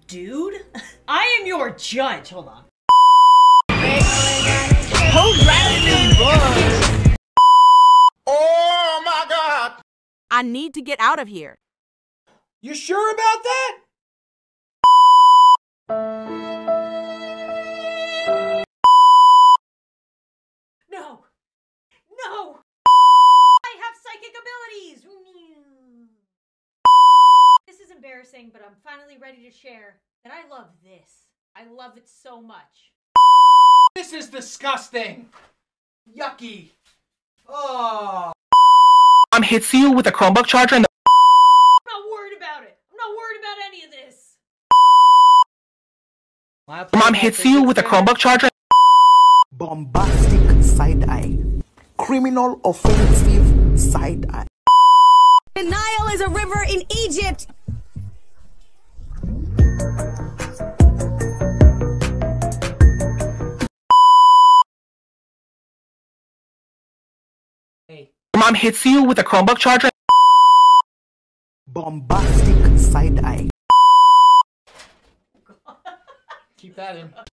dude? I am your judge. Hold on. Oh my God! I need to get out of here. You sure about that? No. No. I have psychic abilities. This is embarrassing, but I'm finally ready to share that I love this. I love it so much. This is disgusting. Yucky. Oh. Mom hits you with a Chromebook charger and I'm not worried about it. I'm not worried about any of this. Mom hits you with a Chromebook charger. Bombastic side-eye. Criminal offensive side-eye. The Nile is a river in Egypt. Hey. Mom hits you with a Chromebook charger. Bombastic side-eye. Keep that in.